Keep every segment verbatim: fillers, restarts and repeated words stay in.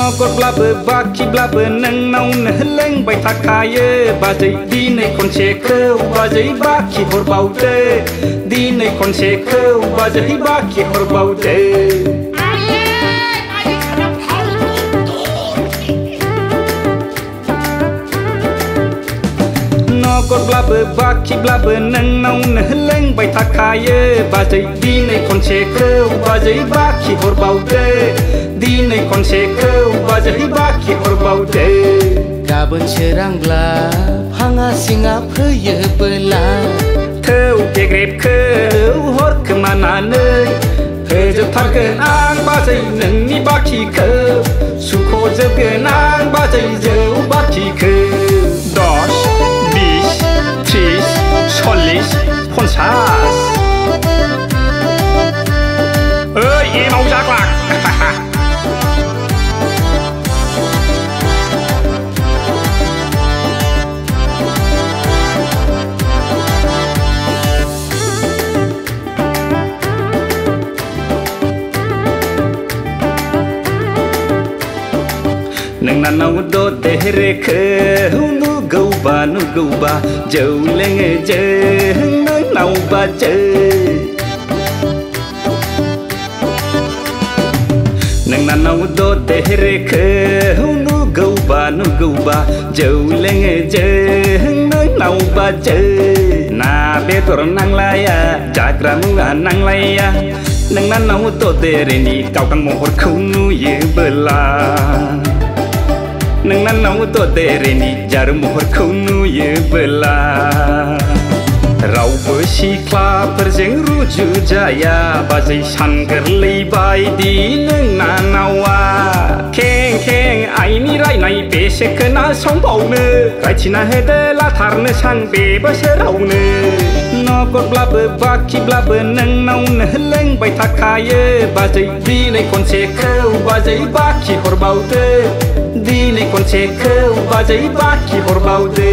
नगरब्लाबो बाखिब्लाबो नोंनाव नोलों बाय थाखायो बाजै दिनै खनसेखौ बाजै बाखि हरबावदो दिनै खनसेखौ बाजै बाखि हरबावदो नगरब्लाबो बाखिब्लाबो नोंनाव नोलों बाय थाखायो बाजै दिनै खनसेखौ बाजै बाखि हरबावदो दिनै खनसेखौ बाजै बाखि हरबावदो गाबोन सोरांब्ला भाङा सिङा फैयोबोला थौ गेग्रेबखौ हरखोमानानै होजोबथारगोन आं बाजै नोंनि बाखिखौ सुख'जोबगोन आं बाजै जौ बाखिखौ दस बिस त्रिस सल्लिस पन्सास ओइ एमाव जाग्ला नोंनाव ददेरेखौ नुगौबा नुगौबा जौ लोङो जों नोंनाव बाजै नोंनाव ददेरेखौ नुगौबा नुगौबा जौ लोङो जों नोंनाव बाजै ना बेदर नांलाया जाग्रा मुवा नांलाया नोंनाव ददेरेनि गावगां महरखौ नुयोबोला नोंनाव ददेरेनि जार महरखौ नुयोबोला रावबो सिख्लाफोरजों रुजुजाया बाजै सान गोरलै बायदि नोंनावा खें खें आइनि रायनाय बेसे खोनासंबावनो रायथिना होदो लाथारनो सान बे बोसोरावनो नगरब्लाबो बाखिब्लाबो नोंनाव नोलों बाय थाखायो बाजै दिनै खनसेखौ बाजै बाखि हरबावदो दिनै खनसेखौ बाजै बाखि हरबावदो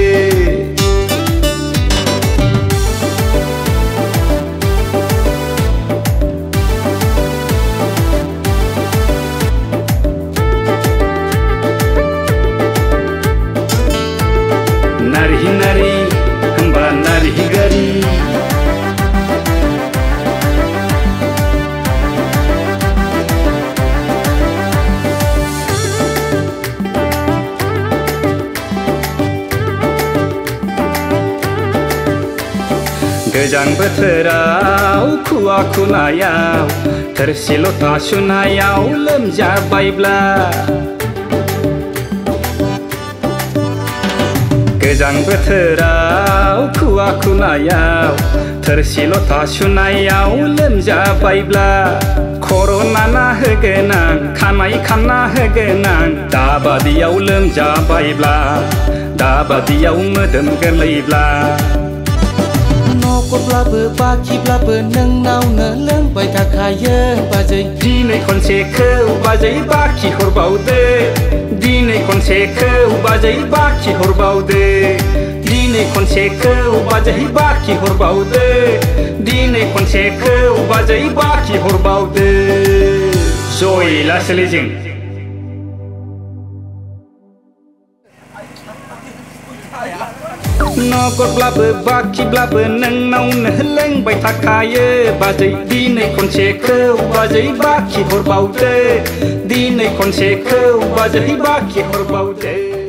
नारि नारि होमबा नारि गारि गोजां बोथोराव खुवा खुनायाव थोरसि लथा सुनायाव लोमजाबायब्ला गोजां बोथोराव खुवा खुनायाव थोरसि लथा सुनायाव लोमजाबायब्ला खर' नाना होगोन आं खानाय खाना होगोन आं दाबादियाव लोमजाबायब्ला दाबादियाव मोदोम गोरलैब्ला नगरब्लाबो बाखिब्लाबो नोंनाव नोलों बाय थाखायो बाजै दिनै खनसेखौ बाजै बाखि हरबावदो दिनै खनसेखौ बाजै बाखि हरबावदो दिनै खनसेखौ बाजै बाखि हरबावदो दिनै खनसेखौ बाजै बाखि हरबावदो जय लासैजों नगरब्लाबो बाखिब्लाबो नोंनाव नोलों बाय थाखायो बाजै दिनै खनसेखौ बाजै बाखि हरबावदो दिनै खनसेखौ बाजै बाखि हरबावदो।